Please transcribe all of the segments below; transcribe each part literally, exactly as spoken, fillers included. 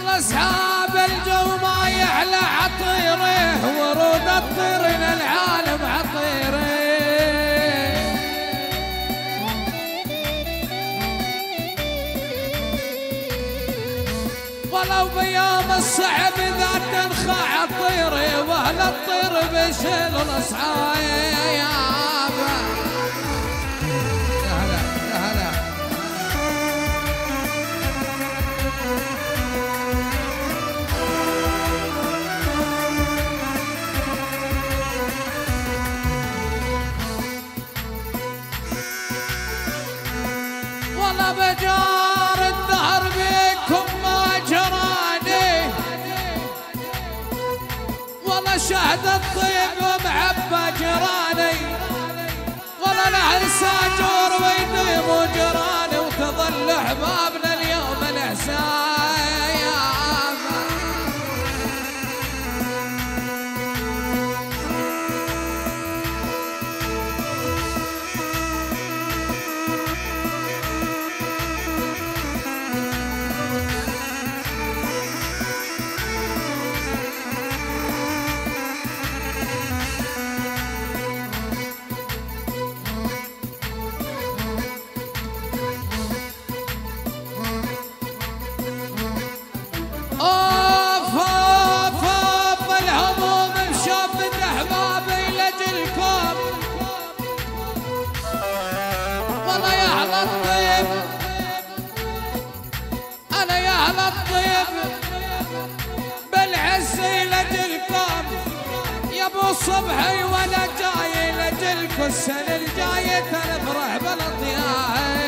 والله اصحاب الجو ما يعلى عطيره، ورود الطير للعالم عطيره. ولو بيوم الصعب اذا تنخى عطيره، واهل الطير بيشيلوا الاصحاب. يا هلا يا هلا. والله بجار الدهر بيكم ما جراني، والله شهد الطيب ومعبى جراني، والله الاهل ساجور ويديموا جراني، وتظل احبابنا اليوم الاحسان. صبحي وانا جاي لجلك، السنة الجاية تنفرح بالاطياف.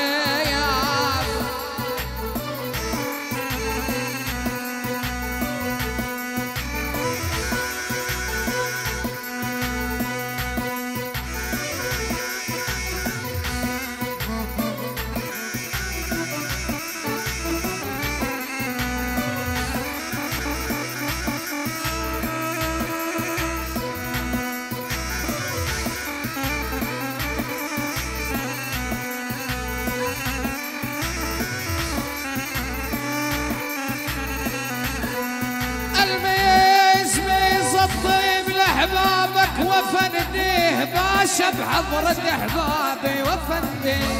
احبابك وفنديه باشا بحضرة احبابي وفنديه.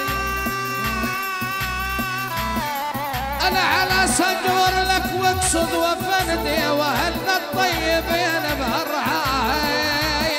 انا على صدور لك واقصد وفنديه، واهلنا الطيبين بهالرعايه.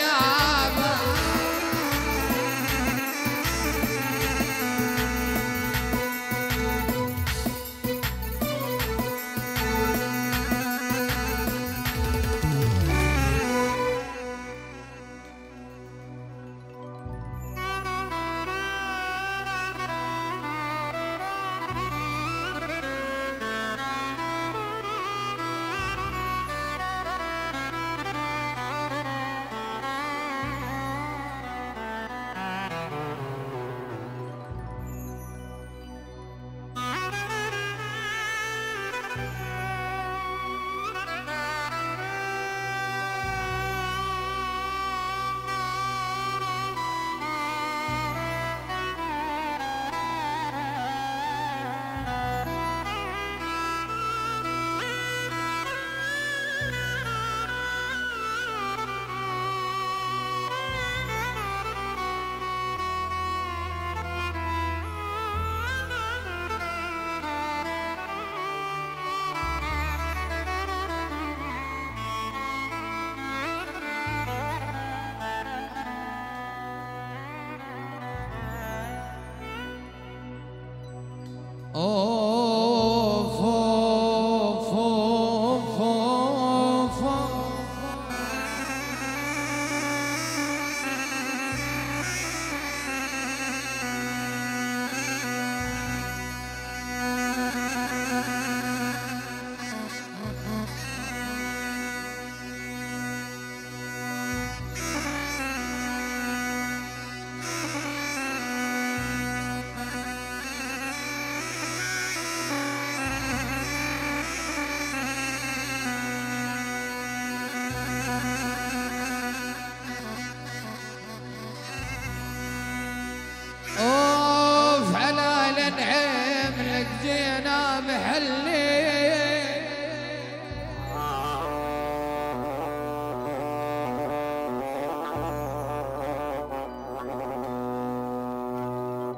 اوف اوف اوف اوف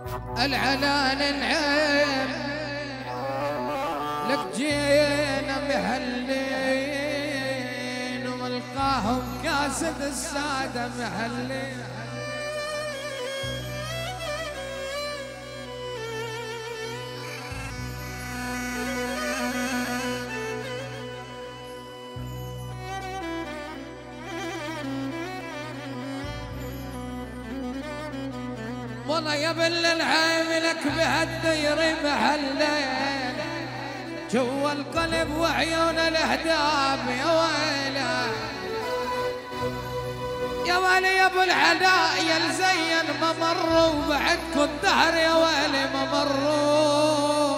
العلان العين لك جينا محلين وملقاهم كاسد السادة محلين. والله يا بل العين لك بهالدير محلين جوا القلب وعيون الاهداب يا ويله يا ويلي يا ابو العلاء يا الزين ما مروا وبعدكم الدهر يا ويلي ما مروا.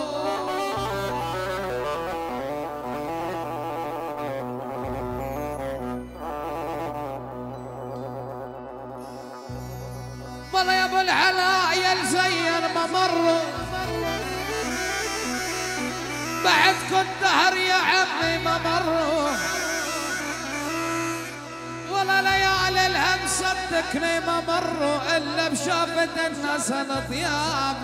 والله يا ابو العلاء يا الزين ما مروا بعدكم الدهر يا عمي ما مروا. والله ليالي الهم صدقني ما مروا الا بشافة الناس الطياب.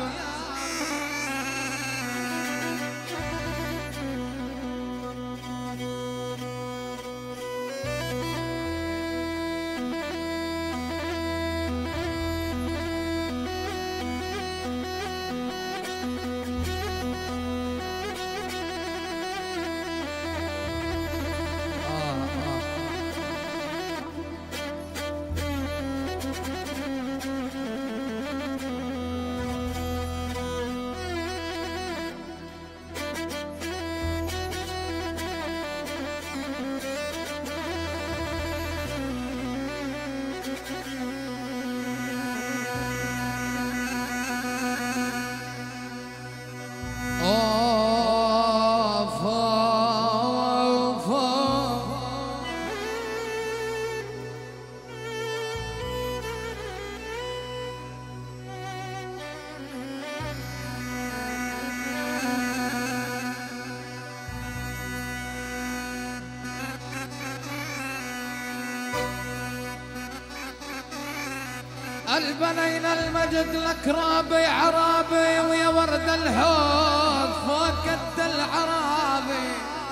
البنينا المجد لك رابي عرابي ويا ورد الحوض فوق قد العرابي.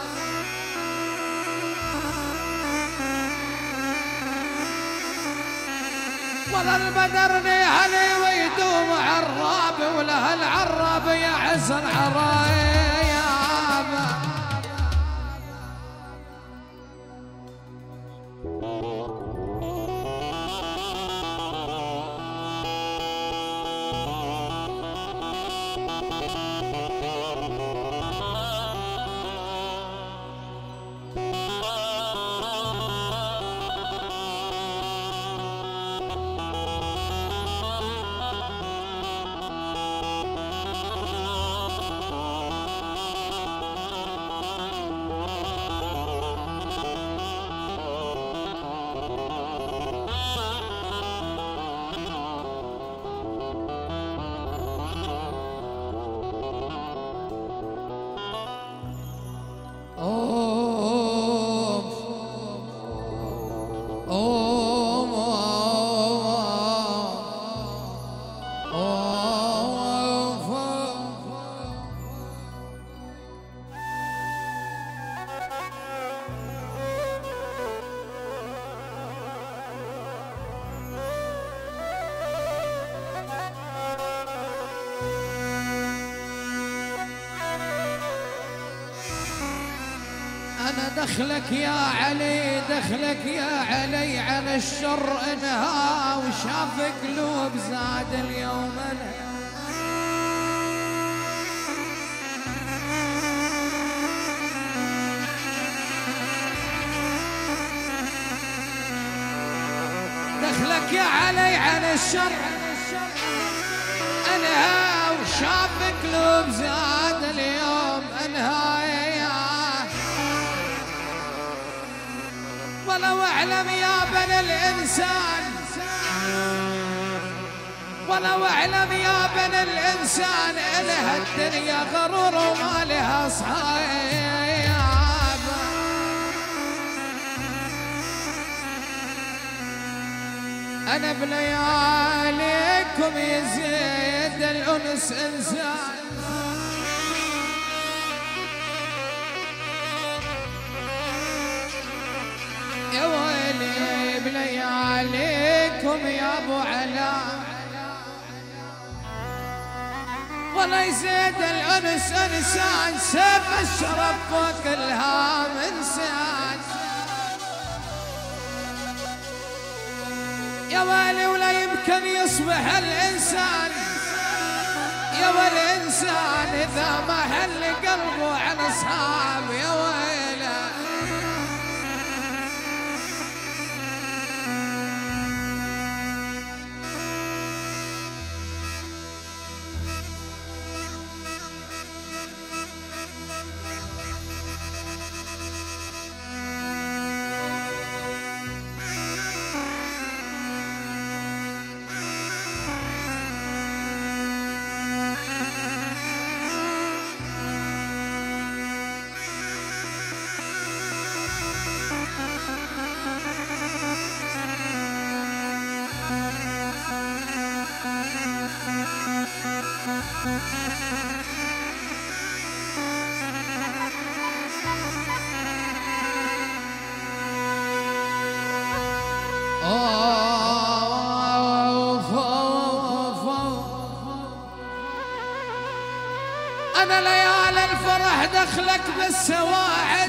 ولا البدرني علي ويدوم عرابي وله العرابي يا حسن عرايب. أنا دخلك يا علي دخلك يا علي عن الشر انهى وشاف قلوب زاد اليوم الهي. دخلك يا علي عن الشر انهى وشاف قلوب زاد اليوم انهى. ولو اعلم يا بني الانسان ولو اعلم يا بني الانسان الها الدنيا غرور وما لها اصحاب. أنا بلياليكم يزيد الأنس إنسان يا ويلي بلياليكم يا أبو علاء والله يزيد الأنس إنسان سيف الشرف فوق الهام إنسان يا ويلي ولا يمكن يصبح الإنسان يا والإنسان إذا ما حل قلبه على أصحاب يا ويله أنا ليالي الفرح دخلك بالسواعد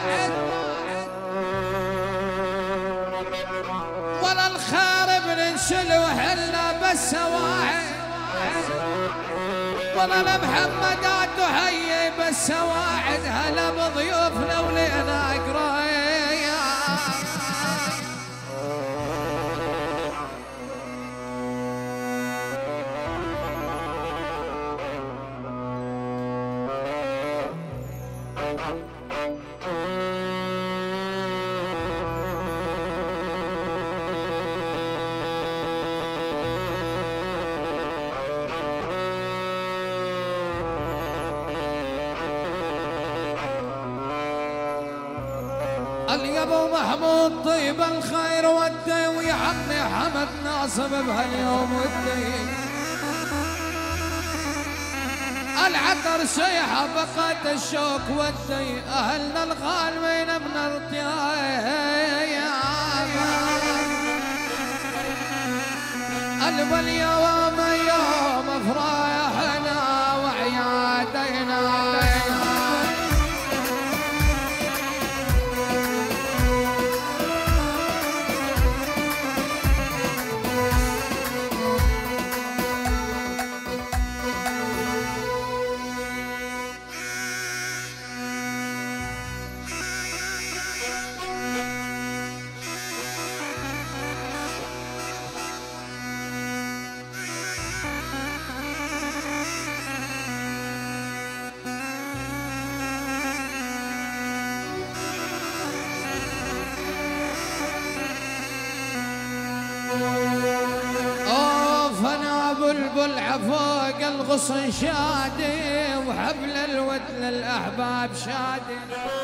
ولا الخير بننشل وحلنا بالسواعد ولا لمحمدات تحيي بالسواعد هلا بضيوفنا ولينا قرايا اليابو محمود طيب الخير ودي ويا عمي حمد ناصب بهاليوم ودي العطر شيحة بقت الشوك ودي أهلنا الغالمين من ارتياب قلب اليوم يوم فرحنا وعيادينا بلبل عفوق الغصن شادي وحبل الود للأحباب شادي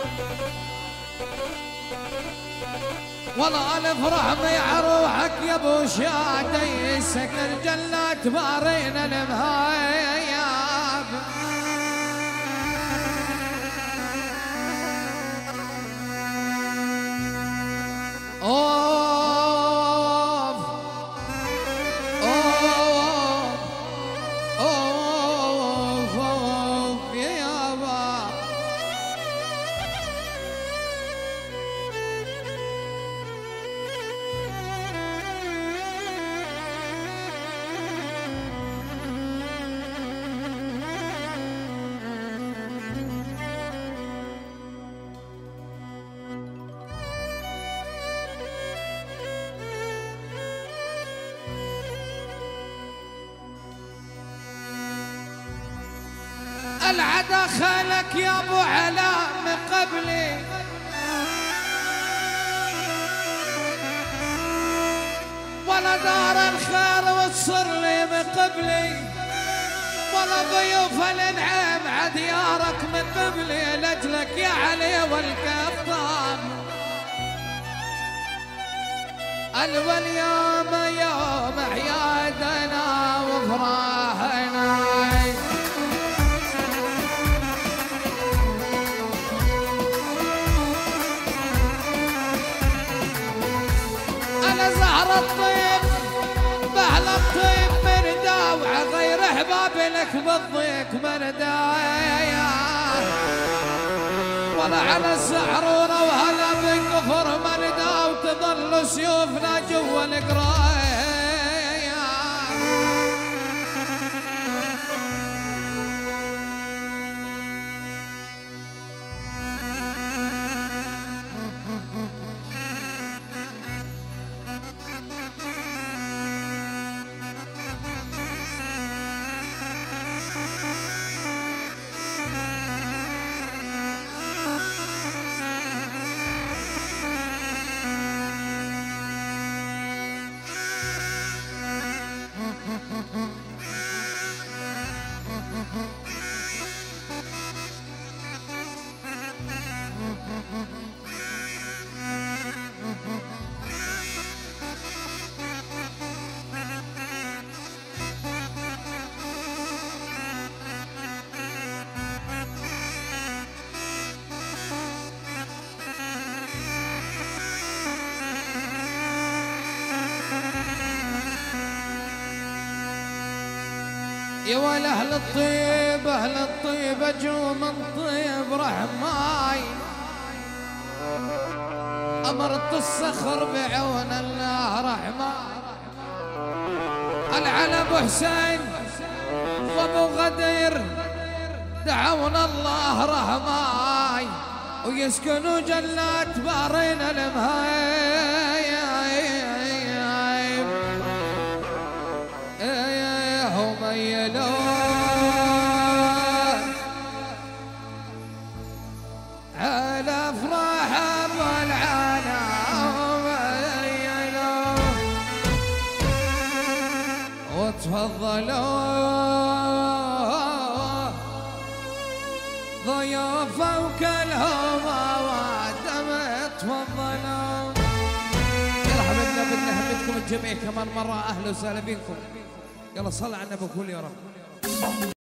والله الافرح مع روحك يا ابو شادي سكن جنات بارين المهايب اوه العدا خالك يا ابو علاء من قبلي ولا دار الخير وتصر لي من قبلي ولا ضيوف الانعام عديارك من قبلي لاجلك يا علي والكفطان واليوم يوم عيادنا وفراحنا. أنا زهر الطيب بأهل الطيب مرداوع غير أحباب لك بالضيق مردايا، ولا على السحرورة وهلا بالكفر مردا وتظل سيوفنا جوا القرايا. يا ولا أهل الطيب أهل الطيب أجوا من طيب رحماي، أمرت الصخر بعون الله رحماي. العلى أبو حسين وأبو غدير دعونا الله رحماي، ويسكنوا جنات بارين المهايم. على افراح والعالم وتفضلوا ضيوف وكلهم وادم تفضلوا. يلا حبيبنا بدنا نحمدكم الجميع كمان مرة، اهلا وسهلا بكم. يلا صل على النبي كل يا رب.